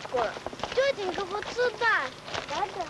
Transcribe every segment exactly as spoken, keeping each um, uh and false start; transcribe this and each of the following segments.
скоро. Тетенька, вот сюда. Да-да.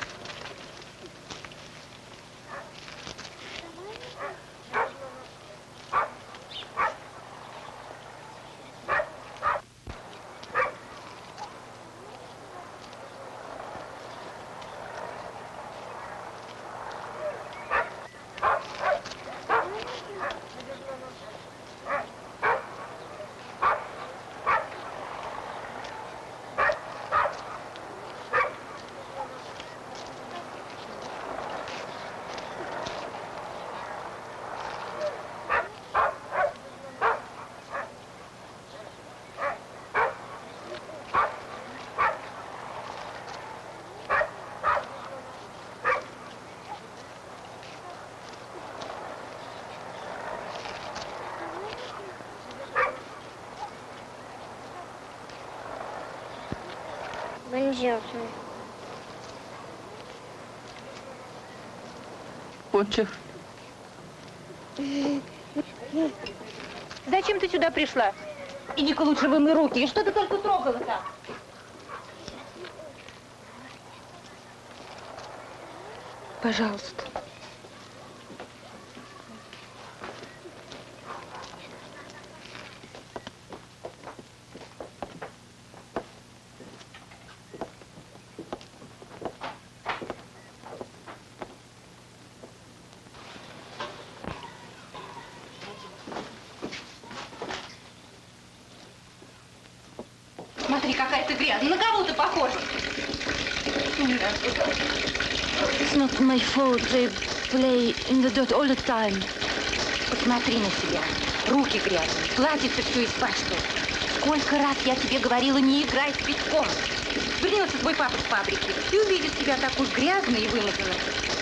Buongiorno. Бончо. Зачем ты сюда пришла? Иди-ка лучше вымой руки. И что ты только трогала-то? Пожалуйста. Смотри, какая ты грязная. На кого ты похожа? It's not my fault. They play in the dirt all the time. Посмотри на себя. Руки грязные, платьице все испачкало. Сколько раз я тебе говорила, не играй с песком. Вернется твой папа с фабрики и увидит тебя такой грязной и вымазанной.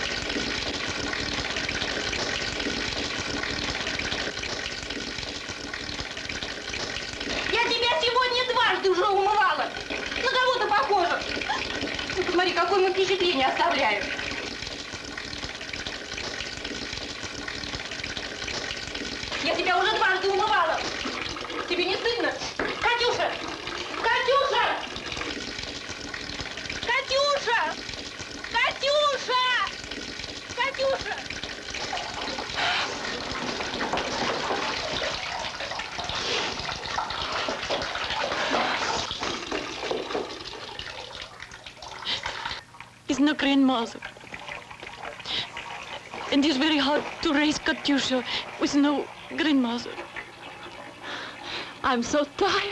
Я тебя сегодня дважды уже умывала. На кого ты похожа? Ну, посмотри, какое мы впечатление оставляем. Я тебя уже дважды умывала. Тебе не стыдно? Катюша! Катюша! Катюша! Катюша! Катюша! He's no grandmother. And it's very hard to raise Katyusha with no grandmother. I'm so tired.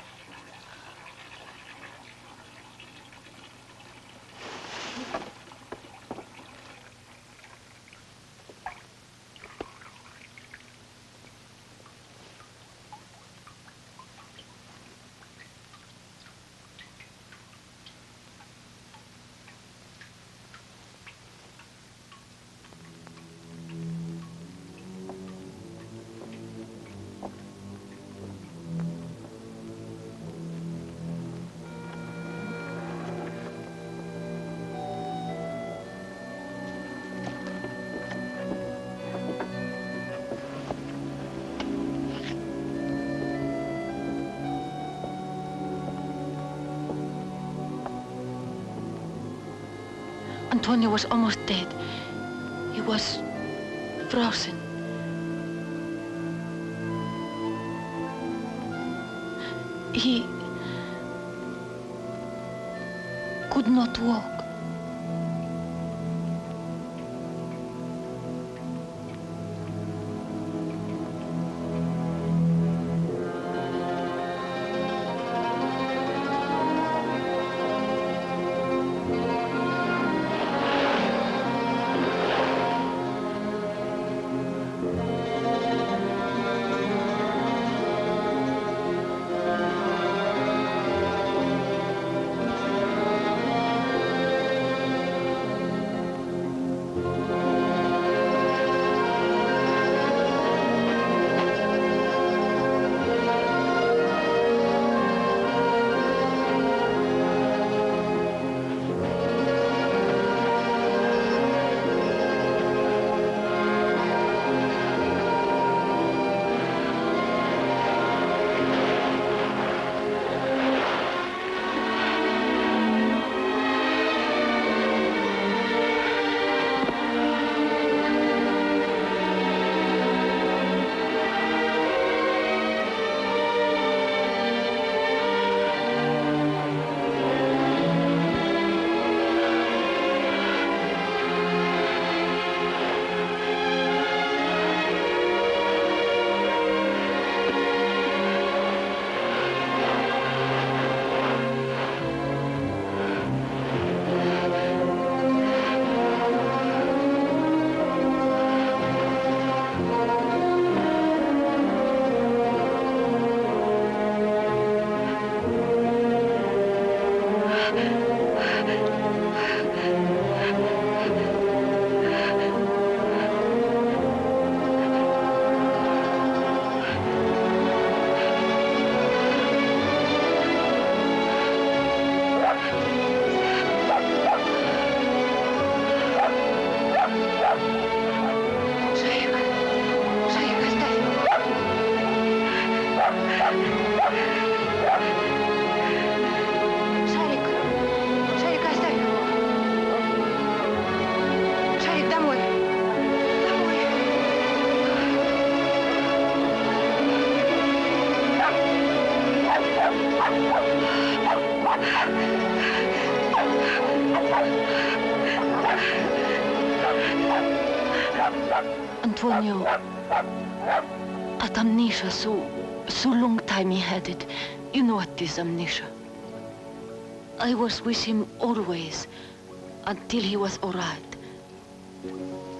Antonio was almost dead. He was frozen. He could not walk. Antonio, at amnesia, so, so long time he had it. You know what is amnesia. I was with him always, until he was all right.